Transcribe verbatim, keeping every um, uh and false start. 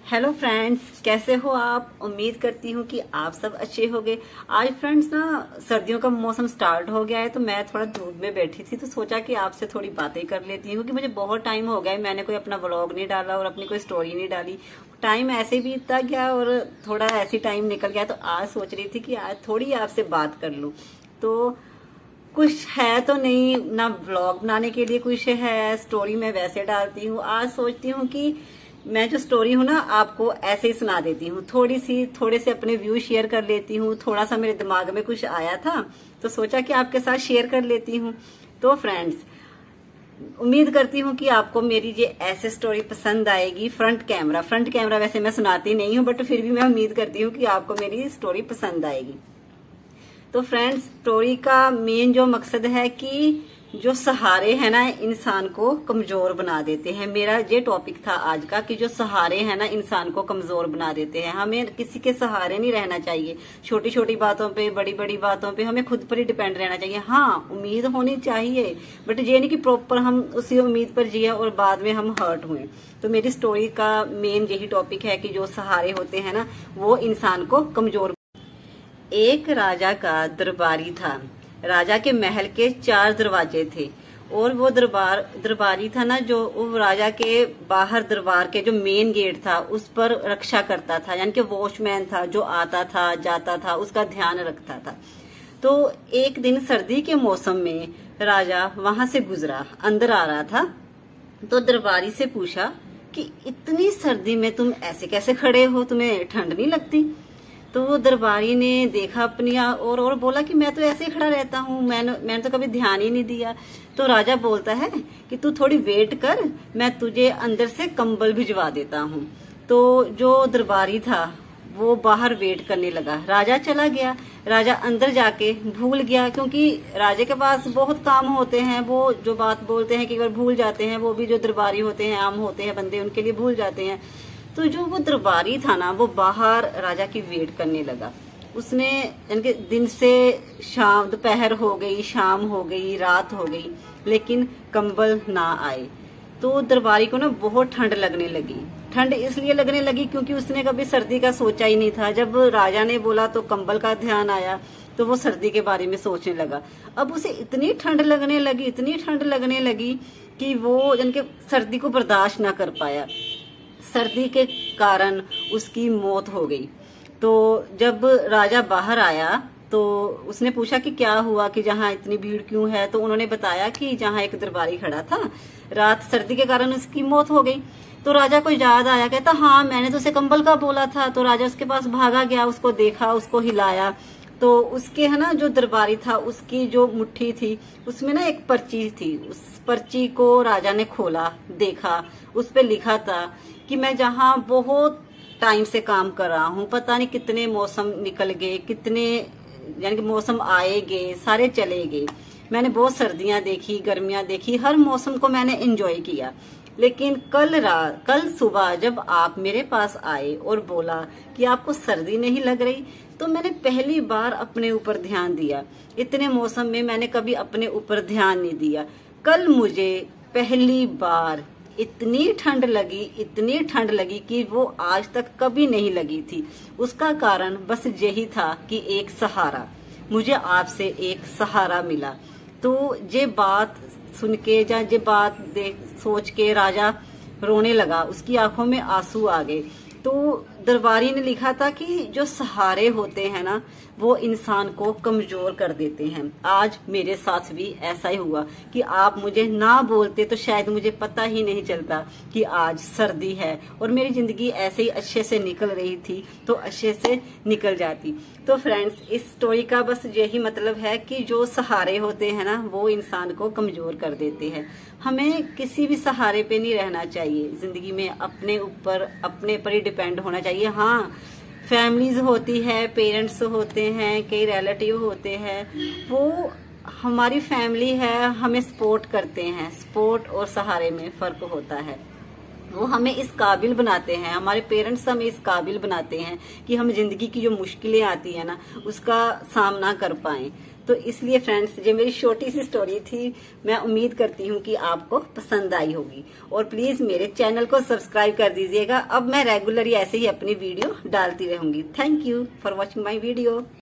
Hello friends, कैसे हो आप। उम्मीद करती हूँ कि आप सब अच्छे होंगे। आज फ्रेंड्स ना सर्दियों का मौसम स्टार्ट हो गया है, तो मैं थोड़ा धूप में बैठी थी तो सोचा कि आपसे थोड़ी बातें कर लेती हूँ, क्योंकि मुझे बहुत टाइम हो गया है, मैंने कोई अपना व्लॉग नहीं डाला और अपनी कोई स्टोरी नहीं डाली। टाइम ऐसे बीतता गया और थोड़ा ऐसे टाइम निकल गया, तो आज सोच रही थी कि आज थोड़ी आपसे बात कर लूँ। तो कुछ है तो नहीं ना, व्लॉग बनाने के लिए कुछ है, स्टोरी मैं वैसे डालती हूँ। आज सोचती हूँ कि मैं जो स्टोरी हूँ ना आपको ऐसे ही सुना देती हूँ, थोड़ी सी थोड़े से अपने व्यू शेयर कर लेती हूँ। थोड़ा सा मेरे दिमाग में कुछ आया था तो सोचा कि आपके साथ शेयर कर लेती हूँ। तो फ्रेंड्स, उम्मीद करती हूँ कि आपको मेरी ये ऐसे स्टोरी पसंद आएगी। फ्रंट कैमरा फ्रंट कैमरा वैसे मैं सुनाती नहीं हूँ, बट फिर भी मैं उम्मीद करती हूँ कि आपको मेरी स्टोरी पसंद आएगी। तो फ्रेंड्स, स्टोरी का मेन जो मकसद है कि जो सहारे हैं ना इंसान को कमजोर बना देते हैं। मेरा ये टॉपिक था आज का कि जो सहारे हैं ना इंसान को कमजोर बना देते हैं। हमें किसी के सहारे नहीं रहना चाहिए। छोटी छोटी बातों पे, बड़ी बड़ी बातों पे हमें खुद पर ही डिपेंड रहना चाहिए। हाँ, उम्मीद होनी चाहिए, बट ये नहीं कि प्रॉपर हम उसी उम्मीद पर जिए और बाद में हम हर्ट हुए। तो मेरी स्टोरी का मेन यही टॉपिक है कि जो सहारे होते हैं ना वो इंसान को कमजोर। एक राजा का दरबारी था। राजा के महल के चार दरवाजे थे और वो दरबार दरबारी था ना, जो वो राजा के बाहर दरबार के जो मेन गेट था उस पर रक्षा करता था, यानी कि वॉचमैन था, जो आता था जाता था उसका ध्यान रखता था। तो एक दिन सर्दी के मौसम में राजा वहां से गुजरा, अंदर आ रहा था, तो दरबारी से पूछा कि इतनी सर्दी में तुम ऐसे कैसे खड़े हो, तुम्हें ठंड नहीं लगती। तो वो दरबारी ने देखा अपनी और और बोला कि मैं तो ऐसे ही खड़ा रहता हूँ, मैंने मैंने तो कभी ध्यान ही नहीं दिया। तो राजा बोलता है कि तू थोड़ी वेट कर, मैं तुझे अंदर से कंबल भिजवा देता हूँ। तो जो दरबारी था वो बाहर वेट करने लगा। राजा चला गया। राजा अंदर जाके भूल गया, क्योंकि राजा के पास बहुत काम होते हैं। वो जो बात बोलते हैं कई बार भूल जाते हैं, वो भी जो दरबारी होते हैं, आम होते हैं बंदे, उनके लिए भूल जाते हैं। तो जो वो दरबारी था ना वो बाहर राजा की वेट करने लगा। उसने यानी दिन से शाम, दोपहर हो गई, शाम हो गई, रात हो गई, लेकिन कंबल ना आए। तो दरबारी को ना बहुत ठंड लगने लगी। ठंड इसलिए लगने लगी क्योंकि उसने कभी सर्दी का सोचा ही नहीं था। जब राजा ने बोला तो कंबल का ध्यान आया, तो वो सर्दी के बारे में सोचने लगा। अब उसे इतनी ठंड लगने लगी, इतनी ठंड लगने लगी कि वो यानी सर्दी को बर्दाश्त ना कर पाया। सर्दी के कारण उसकी मौत हो गई। तो जब राजा बाहर आया तो उसने पूछा कि क्या हुआ, कि जहाँ इतनी भीड़ क्यों है। तो उन्होंने बताया कि जहाँ एक दरबारी खड़ा था, रात सर्दी के कारण उसकी मौत हो गई। तो राजा को याद आया, कहता हाँ मैंने तो उसे कंबल का बोला था। तो राजा उसके पास भागा गया, उसको देखा, उसको हिलाया। तो उसके है ना जो दरबारी था उसकी जो मुट्ठी थी उसमें ना एक पर्ची थी। उस पर्ची को राजा ने खोला, देखा, उस पे लिखा था कि मैं जहाँ बहुत टाइम से काम कर रहा हूँ, पता नहीं कितने मौसम निकल गए, कितने यानी कि मौसम आए गए, सारे चले गए। मैंने बहुत सर्दियां देखी, गर्मियां देखी, हर मौसम को मैंने एंजॉय किया। लेकिन कल रात कल सुबह जब आप मेरे पास आए और बोला कि आपको सर्दी नहीं लग रही, तो मैंने पहली बार अपने ऊपर ध्यान दिया। इतने मौसम में मैंने कभी अपने ऊपर ध्यान नहीं दिया। कल मुझे पहली बार इतनी ठंड लगी, इतनी ठंड लगी कि वो आज तक कभी नहीं लगी थी। उसका कारण बस यही था कि एक सहारा, मुझे आपसे एक सहारा मिला। तो ये बात सुन के या ये बात देख सोच के राजा रोने लगा, उसकी आंखों में आंसू आ गए। तो दरबारी ने लिखा था कि जो सहारे होते हैं ना वो इंसान को कमजोर कर देते हैं। आज मेरे साथ भी ऐसा ही हुआ कि आप मुझे ना बोलते तो शायद मुझे पता ही नहीं चलता कि आज सर्दी है, और मेरी जिंदगी ऐसे ही अच्छे से निकल रही थी तो अच्छे से निकल जाती। तो फ्रेंड्स, इस स्टोरी का बस यही मतलब है कि जो सहारे होते हैं ना वो इंसान को कमजोर कर देते हैं। हमें किसी भी सहारे पे नहीं रहना चाहिए जिंदगी में, अपने ऊपर अपने पर ही डिपेंड होना चाहिए। हाँ, फैमिलीज होती है, पेरेंट्स होते हैं, कई रिलेटिव होते हैं, वो हमारी फैमिली है, हमें सपोर्ट करते हैं। सपोर्ट और सहारे में फर्क होता है। वो हमें इस काबिल बनाते हैं, हमारे पेरेंट्स हमें इस काबिल बनाते हैं कि हम जिंदगी की जो मुश्किलें आती है ना उसका सामना कर पाएं। तो इसलिए फ्रेंड्स ये मेरी छोटी सी स्टोरी थी। मैं उम्मीद करती हूँ कि आपको पसंद आई होगी और प्लीज मेरे चैनल को सब्सक्राइब कर दीजिएगा। अब मैं रेगुलरली ऐसे ही अपनी वीडियो डालती रहूंगी। Thank you for watching my video.